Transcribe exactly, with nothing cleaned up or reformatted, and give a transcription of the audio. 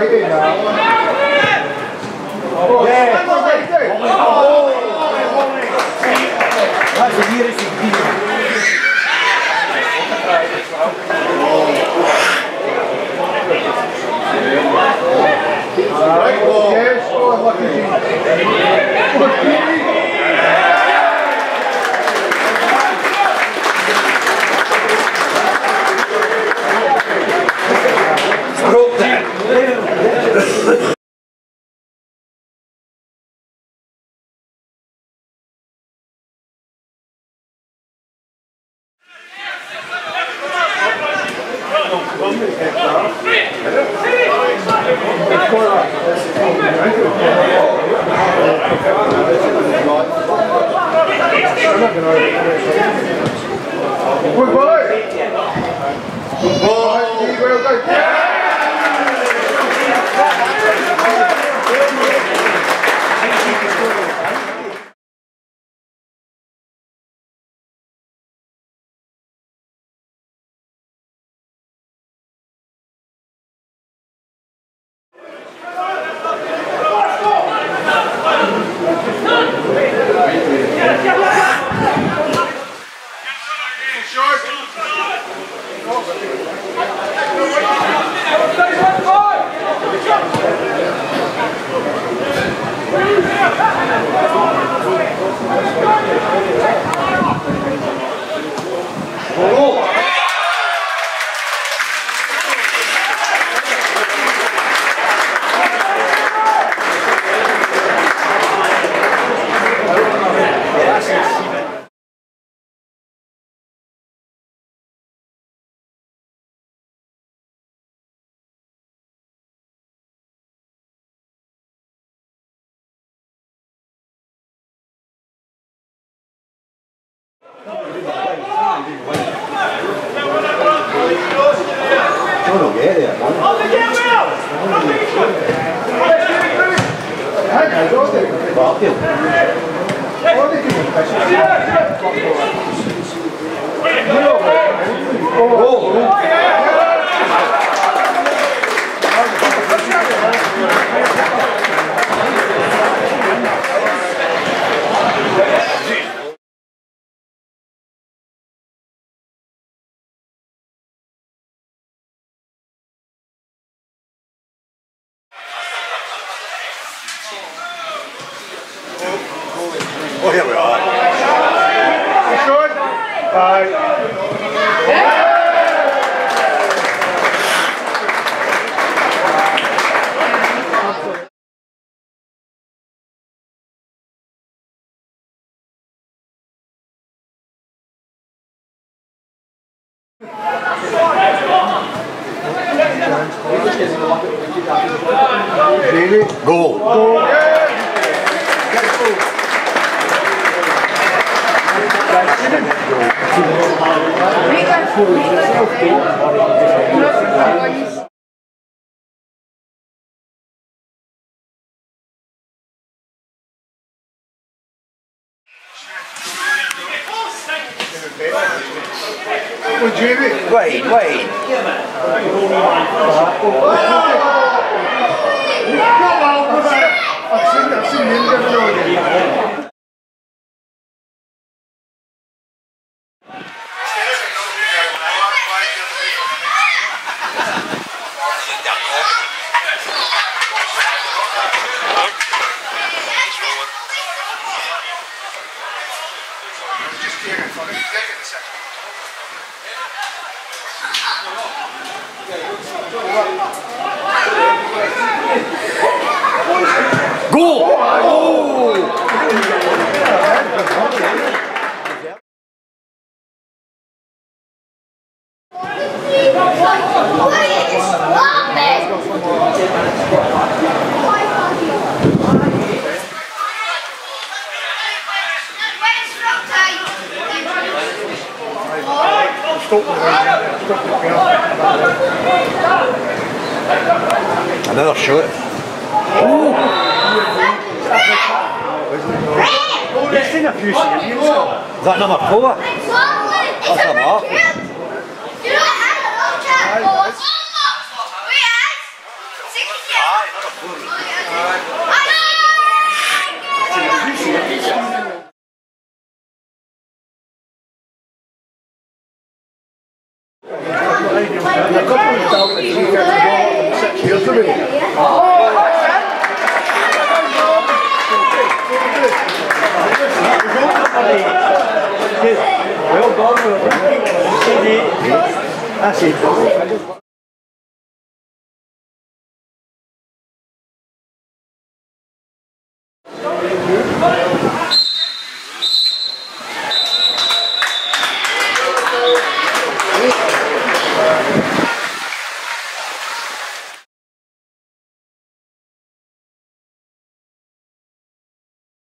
straight in now. Oh, yeah. Oh, that's the nearest you can be. Right, well, yes, oh, lucky G. Broke that. Good boy! Good boy! Well done! Oh, here we are. You sure? Bye. Go. Go. Well, Jamie. Wait, wait. I've seen, I've seen him get it. Go! Oh! Another shot. Oh! You've seen a few champions. Is that number four? That's a mark. You know what? I don't know, a couple of down the three fifty ball, six years ago. Well done. That's it.